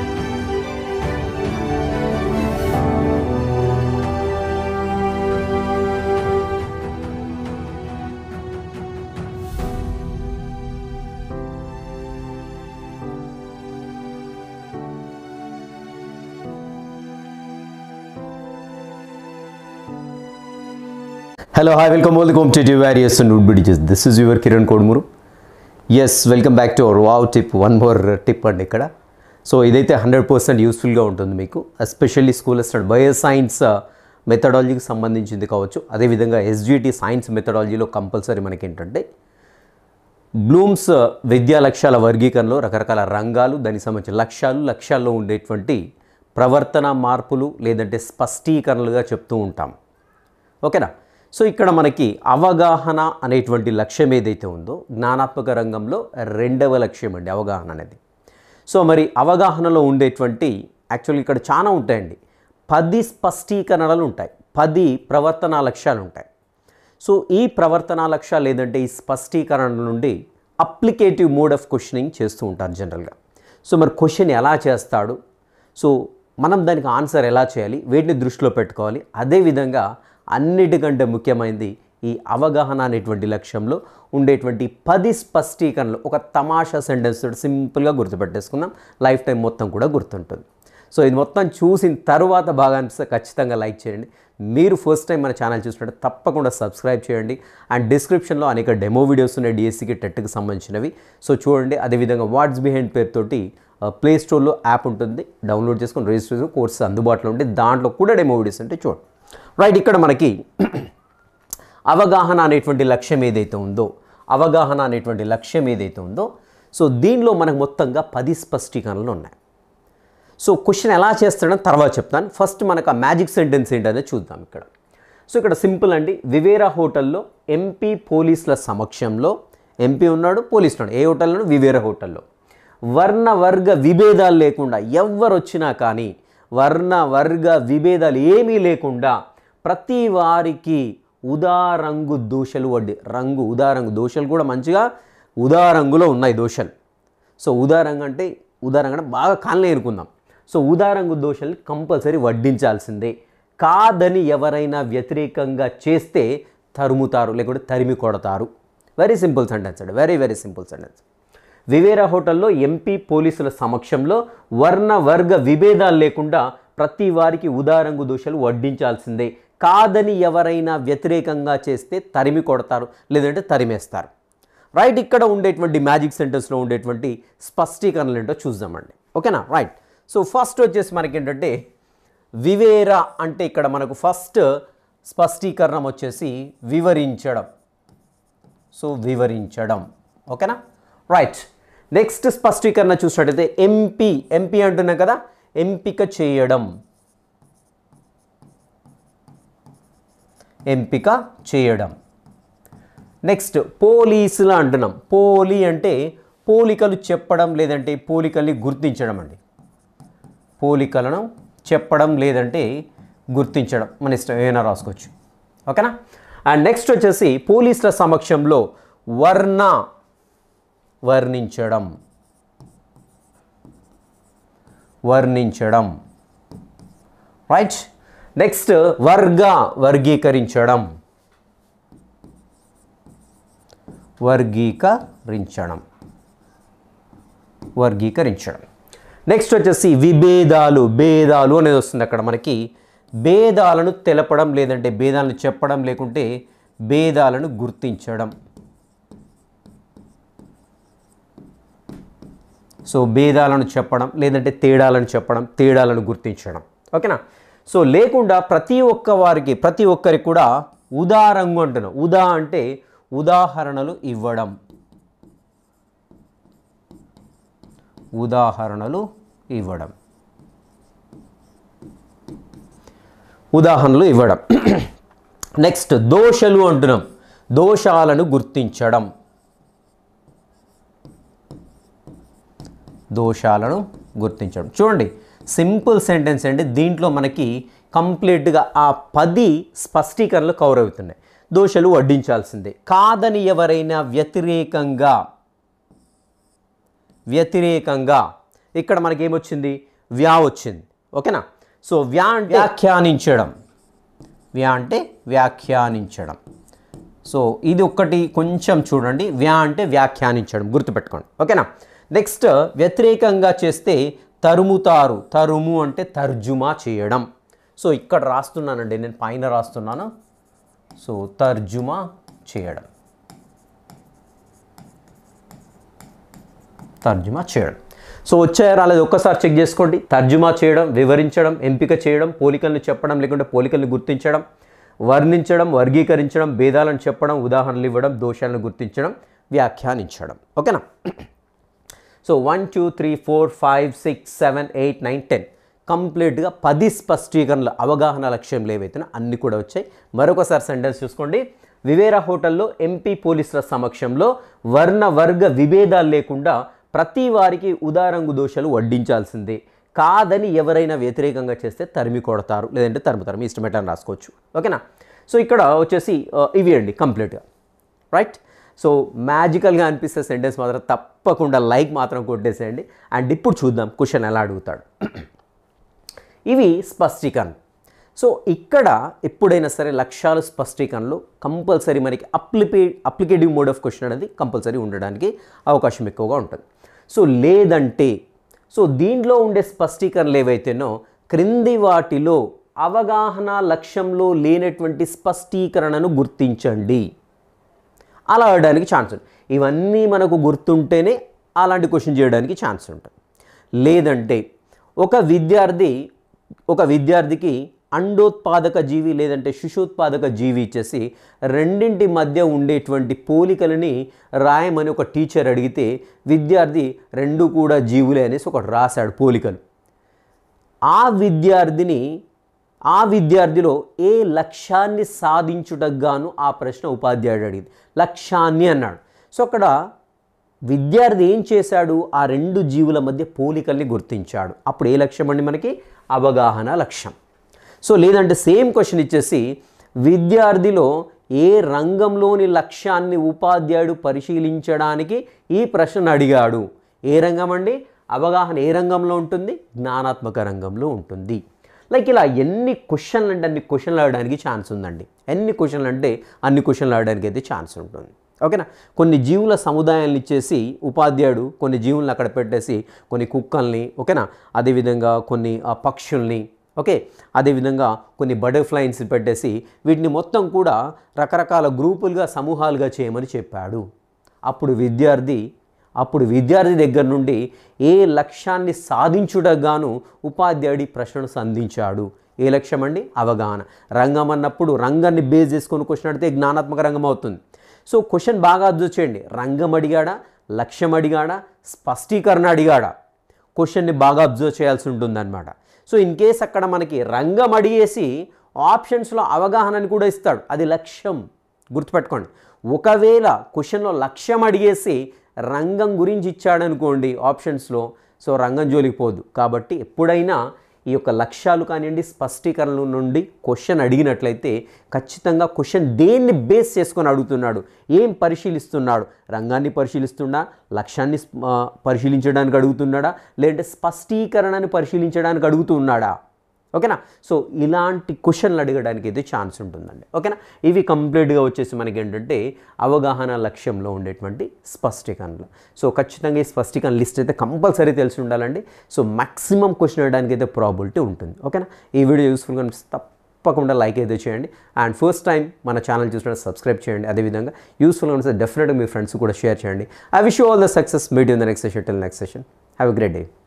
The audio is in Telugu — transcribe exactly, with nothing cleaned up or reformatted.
Hello, hi, welcome all the competitive warriors and would-be-teachers. This is your Kiran Kodmuru. Yes, welcome back to our wow tip. One more tip and ikkada. So idaithe one hundred percent useful ga untundi meeku, especially school start bioscience methodology ki sambandhinchindi kavachu. Ade vidhanga S G T science methodology lo compulsory manaki entante Bloom's vidya lakshyaల వర్గీకరణలో రకరకాల రంగాలు దానికి సంబంధించిన లక్ష్యాలు లక్ష్యాల్లో ఉండేటువంటి ప్రవర్తన మార్పులు లేదంటే స్పష్టీకరణలుగా చెప్తూ ఉంటాం. ఓకేనా? సో ఇక్కడ మనకి అవగాహన అనేటువంటి లక్ష్యం ఏదైతే ఉందో జ్ఞానాత్మక రంగంలో రెండవ లక్ష్యం అండి అవగాహన అనేది. సో మరి అవగాహనలో ఉండేటువంటి యాక్చువల్లీ ఇక్కడ చాలా ఉంటాయండి. పది స్పష్టీకరణలు ఉంటాయి, పది ప్రవర్తన లక్ష్యాలు ఉంటాయి. సో ఈ ప్రవర్తన లక్ష్యాలు లేదంటే ఈ స్పష్టీకరణ నుండి అప్లికేటివ్ మోడ్ ఆఫ్ క్వశ్చనింగ్ చేస్తూ ఉంటారు జనరల్గా. సో మరి క్వశ్చన్ ఎలా చేస్తాడు, సో మనం దానికి ఆన్సర్ ఎలా చేయాలి, వీటిని దృష్టిలో పెట్టుకోవాలి. అదేవిధంగా అన్నిటికంటే ముఖ్యమైనది ఈ అవగాహన అనేటువంటి లక్ష్యంలో ఉండేటువంటి పది స్పష్టీకరణలు ఒక తమాషా సెంటెన్స్ తోటి సింపుల్గా గుర్తుపెట్టేసుకుందాం, లైఫ్ టైం మొత్తం కూడా గుర్తుంటుంది. సో ఇది మొత్తం చూసిన తర్వాత బాగా అనిపిస్తే ఖచ్చితంగా లైక్ చేయండి. మీరు ఫస్ట్ టైం మన ఛానల్ చూసినట్టు తప్పకుండా సబ్స్క్రైబ్ చేయండి. అండ్ డిస్క్రిప్షన్లో అనేక డెమో వీడియోస్ ఉన్నాయి డిఎస్సికి టెట్కి సంబంధించినవి, సో చూడండి. అదేవిధంగా వాట్స్ బిహైండ్ పేరుతోటి ప్లే స్టోర్లో యాప్ ఉంటుంది, డౌన్లోడ్ చేసుకొని రిజిస్టర్ చేసుకుని కోర్సు అందుబాటులో ఉంటే దాంట్లో కూడా డెమో వీడియోస్ ఉంటే చూడండి. రైట్, ఇక్కడ మనకి అవగాహన అనేటువంటి లక్ష్యం ఏదైతే ఉందో అవగాహన అనేటువంటి లక్ష్యం ఏదైతే ఉందో సో దీనిలో మనకు మొత్తంగా పది స్పష్టీకరణలు ఉన్నాయి. సో క్వశ్చన్ ఎలా చేస్తాడని తర్వాత చెప్తాను. ఫస్ట్ మనకు ఆ మ్యాజిక్ సెంటెన్స్ ఏంటనేది చూద్దాం ఇక్కడ. సో ఇక్కడ సింపుల్ అండి. వివేరా హోటల్లో ఎంపీ పోలీసుల సమక్షంలో, ఎంపీ ఉన్నాడు, పోలీసు ఉన్నాడు. ఏ హోటల్లో? వివేరా హోటల్లో. వర్ణ వర్గ విభేదాలు లేకుండా ఎవరు వచ్చినా కానీ వర్ణ వర్గ విభేదాలు ఏమీ లేకుండా ప్రతి వారికి ఉదారంగు దోశలు వడ్డీ. రంగు ఉదారంగు దోశలు కూడా మంచిగా ఉదారంగులో ఉన్నాయి దోశలు. సో ఉదారంగు అంటే ఉదారంగా అంటే బాగా కాలనీ ఎరుకుందాం. సో ఉదారంగు దోశలు కంపల్సరీ వడ్డించాల్సిందే. కాదని ఎవరైనా వ్యతిరేకంగా చేస్తే తరుముతారు, లేకుంటే తరిమి కొడతారు. వెరీ సింపుల్ సెంటెన్స్ అండి, వెరీ వెరీ సింపుల్ సెంటెన్స్. వివేరా హోటల్లో ఎంపీ పోలీసుల సమక్షంలో వర్ణ వర్గ విభేదాలు లేకుండా ప్రతి వారికి ఉదారంగు దోశలు వడ్డించాల్సిందే. కాదని ఎవరైనా వ్యతిరేకంగా చేస్తే తరిమి కొడతారు, లేదంటే తరిమేస్తారు. రైట్, ఇక్కడ ఉండేటువంటి మ్యాజిక్ సెంటెన్స్లో ఉండేటువంటి స్పష్టీకరణలు ఏంటో చూద్దామండి. ఓకేనా? రైట్. సో ఫస్ట్ వచ్చేసి మనకి ఏంటంటే వివేరా అంటే ఇక్కడ మనకు ఫస్ట్ స్పష్టీకరణం వచ్చేసి వివరించడం. సో వివరించడం. ఓకేనా? రైట్. నెక్స్ట్ స్పష్టీకరణ చూసినట్టయితే ఎంపీ ఎంపీ అంటున్నాం కదా, ఎంపిక చేయడం. ఎంపిక చేయడం. నెక్స్ట్ పోలీసులు అంటున్నాం. పోలి అంటే పోలికలు చెప్పడం లేదంటే పోలికల్ని గుర్తించడం అండి. పోలికలను చెప్పడం లేదంటే గుర్తించడం, మన ఇష్టం ఏమైనా రాసుకోవచ్చు. ఓకేనా? అండ్ నెక్స్ట్ వచ్చేసి పోలీసుల సమక్షంలో వర్ణ వర్ణించడం. వర్ణించడం. రైట్. నెక్స్ట్ వర్గ వర్గీకరించడం. వర్గీకరించడం. వర్గీకరించడం. నెక్స్ట్ వచ్చేసి విభేదాలు. భేదాలు అనేది వస్తుంది అక్కడ మనకి. భేదాలను తెలపడం లేదంటే భేదాలను చెప్పడం లేకుంటే భేదాలను గుర్తించడం. సో భేదాలను చెప్పడం లేదంటే తేడాలను చెప్పడం, తేడాలను గుర్తించడం. ఓకేనా? సో లేకుండా ప్రతి ఒక్క వారికి ప్రతి ఒక్కరికి కూడా ఉదారంగు అంటున్నాం. ఉదా అంటే ఉదాహరణలు ఇవ్వడం. ఉదాహరణలు ఇవ్వడం. ఉదాహరణలు ఇవ్వడం. నెక్స్ట్ దోషలు అంటున్నాం. దోషాలను గుర్తించడం. దోషాలను గుర్తించడం. చూడండి, సింపుల్ సెంటెన్స్ అండి. దీంట్లో మనకి కంప్లీట్గా ఆ పది స్పష్టీకరణలు కవర్ అవుతున్నాయి. దోషలు వడ్డించాల్సిందే. కాదని ఎవరైనా వ్యతిరేకంగా వ్యతిరేకంగా ఇక్కడ మనకేమొచ్చింది? వ్యా వచ్చింది. ఓకేనా? సో వ్యా అంటే వ్యాఖ్యానించడం, వ్యా అంటే వ్యాఖ్యానించడం. సో ఇది ఒక్కటి కొంచెం చూడండి, వ్యా అంటే వ్యాఖ్యానించడం, గుర్తుపెట్టుకోండి. ఓకేనా? నెక్స్ట్ వ్యతిరేకంగా చేస్తే తరుముతారు, తరుము అంటే తర్జుమా చేయడం. సో ఇక్కడ రాస్తున్నానండి, నేను పైన రాస్తున్నాను. సో తర్జుమా చేయడం, తర్జుమా చేయడం. సో వచ్చాయో రాలేదు ఒక్కసారి చెక్ చేసుకోండి. తర్జుమా చేయడం, వివరించడం, ఎంపిక చేయడం, పోలికలను చెప్పడం లేకుంటే పోలికలను గుర్తించడం, వర్ణించడం, వర్గీకరించడం, భేదాలను చెప్పడం, ఉదాహరణలు ఇవ్వడం, దోషాలను గుర్తించడం, వ్యాఖ్యానించడం. ఓకేనా? So one two three four five six seven eight nine ten కంప్లీట్గా పది స్పష్టీకరణలు, అవగాహన లక్ష్యంలో ఏవైతే అన్నీ కూడా వచ్చాయి. మరొకసారి సెంటెన్స్ చూసుకోండి. వివేరా హోటల్లో ఎంపీ పోలీసుల సమక్షంలో వర్ణ వర్గ విభేదాలు లేకుండా ప్రతి వారికి ఉదారంగు దోషాలు వడ్డించాల్సిందే, కాదని ఎవరైనా వ్యతిరేకంగా చేస్తే తరిమి కొడతారు, లేదంటే తరుముతారు, మీ ఇష్టమేటని రాసుకోవచ్చు. ఓకేనా? సో ఇక్కడ వచ్చేసి ఇవి అండి కంప్లీట్గా. రైట్? సో మ్యాజికల్గా అనిపిస్తే సెంటెన్స్ మాత్రం తప్పకుండా లైక్ మాత్రం కొట్టేసేయండి. అండ్ ఇప్పుడు చూద్దాం క్వశ్చన్ ఎలా అడుగుతాడు. ఇవి స్పష్టీకరణ. సో ఇక్కడ ఎప్పుడైనా సరే లక్ష్యాలు స్పష్టీకరణలు కంపల్సరీ మనకి అప్లిపే అప్లికేటివ్ మోడ్ ఆఫ్ క్వశ్చన్ అనేది కంపల్సరీ ఉండడానికి అవకాశం ఎక్కువగా ఉంటుంది. సో లేదంటే సో దీంట్లో ఉండే స్పష్టీకరణలు ఏవైతేనో క్రింది వాటిలో అవగాహన లక్ష్యంలో లేనటువంటి స్పష్టీకరణను గుర్తించండి, అలా అడగడానికి ఛాన్స్ ఉంటుంది. ఇవన్నీ మనకు గుర్తుంటేనే అలాంటి క్వశ్చన్ చేయడానికి ఛాన్స్ ఉంటుంది. లేదంటే ఒక విద్యార్థి ఒక విద్యార్థికి అండోత్పాదక జీవి లేదంటే శిశుత్పాదక జీవి ఇచ్చేసి రెండింటి మధ్య ఉండేటువంటి పోలికలని రాయమని ఒక టీచర్ అడిగితే విద్యార్థి రెండు కూడా జీవులే అనేసి ఒకటి రాశాడు పోలికలు. ఆ విద్యార్థిని ఆ విద్యార్థిలో ఏ లక్ష్యాన్ని సాధించుటకు గాను ఆ ప్రశ్న ఉపాధ్యాయుడు అడిగింది. లక్ష్యాన్ని అన్నాడు. సో అక్కడ విద్యార్థి ఏం చేశాడు? ఆ రెండు జీవుల మధ్య పోలికల్ని గుర్తించాడు. అప్పుడు ఏ లక్ష్యం అండి మనకి? అవగాహన లక్ష్యం. సో లేదంటే సేమ్ క్వశ్చన్ ఇచ్చేసి విద్యార్థిలో ఏ రంగంలోని లక్ష్యాన్ని ఉపాధ్యాయుడు పరిశీలించడానికి ఈ ప్రశ్న అడిగాడు. ఏ రంగం అండి? అవగాహన ఏ రంగంలో ఉంటుంది? జ్ఞానాత్మక రంగంలో ఉంటుంది. లైక్ ఇలా ఎన్ని క్వశ్చన్లు అంటే అన్ని క్వశ్చన్లు అడగడానికి ఛాన్స్ ఉందండి. ఎన్ని క్వశ్చన్లు అంటే అన్ని క్వశ్చన్లు అడగడానికి అయితే ఛాన్స్ ఉంటుంది. ఓకేనా? కొన్ని జీవుల సముదాయాలను ఇచ్చేసి ఉపాధ్యాయుడు కొన్ని జీవులను అక్కడ పెట్టేసి కొన్ని కుక్కల్ని, ఓకేనా, అదేవిధంగా కొన్ని పక్షుల్ని, ఓకే, అదేవిధంగా కొన్ని బటర్ఫ్లైన్స్ పెట్టేసి వీటిని మొత్తం కూడా రకరకాల గ్రూపులుగా సమూహాలుగా చేయమని చెప్పాడు. అప్పుడు విద్యార్థి అప్పుడు విద్యార్థి దగ్గర నుండి ఏ లక్ష్యాన్ని సాధించుటకు గాను ఉపాధ్యాయుడి ప్రశ్నను సంధించాడు. ఏ లక్ష్యం అండి? అవగాహన రంగం అన్నప్పుడు రంగాన్ని బేస్ చేసుకొని క్వశ్చన్ అడిగితే జ్ఞానాత్మక రంగం అవుతుంది. సో క్వశ్చన్ బాగా అబ్జర్వ్ చేయండి. రంగం అడిగాడా, లక్ష్యం అడిగాడా, స్పష్టీకరణ అడిగాడా, క్వశ్చన్ని బాగా అబ్జర్వ్ చేయాల్సి ఉంటుందన్నమాట. సో ఇన్ కేస్ అక్కడ మనకి రంగం అడిగేసి ఆప్షన్స్లో అవగాహనని కూడా ఇస్తాడు, అది లక్ష్యం, గుర్తుపెట్టుకోండి. ఒకవేళ క్వశ్చన్లో లక్ష్యం అడిగేసి రంగం గురించి ఇచ్చాడనుకోండి ఆప్షన్స్లో, సో రంగం జోలికి పోదు. కాబట్టి ఎప్పుడైనా ఈ యొక్క లక్ష్యాలు కానివ్వండి స్పష్టీకరణల నుండి క్వశ్చన్ అడిగినట్లయితే ఖచ్చితంగా క్వశ్చన్ దేన్ని బేస్ చేసుకొని అడుగుతున్నాడు, ఏం పరిశీలిస్తున్నాడు, రంగాన్ని పరిశీలిస్తున్నా, లక్ష్యాన్ని పరిశీలించడానికి అడుగుతున్నాడా, లేదంటే స్పష్టీకరణని పరిశీలించడానికి అడుగుతున్నాడా. ఓకేనా? సో ఇలాంటి క్వశ్చన్లు అడగడానికి అయితే ఛాన్స్ ఉంటుందండి. ఓకేనా? ఇవి కంప్లీట్గా వచ్చేసి మనకి ఏంటంటే అవగాహన లక్ష్యంలో ఉండేటువంటి స్పష్టీకరణలు. సో ఖచ్చితంగా ఈ స్పష్టీకరణ లిస్ట్ అయితే కంపల్సరీ తెలిసి ఉండాలండి. సో మ్యాక్సిమం క్వశ్చన్ అడగడానికి అయితే ప్రాబిలిటీ ఉంటుంది. ఓకేనా? ఈ వీడియో యూస్ఫుల్గా తప్పకుండా లైక్ అయితే చేయండి. అండ్ ఫస్ట్ టైం మన ఛానల్ చూసినట్టు సబ్స్క్రైబ్ చేయండి. అదేవిధంగా యూస్ఫుల్గా ఉంటే డెఫినెట్గా మీ ఫ్రెండ్స్ కూడా షేర్ చేయండి. I wish you all the success. Meet in the next session. Till next session. Have a great day.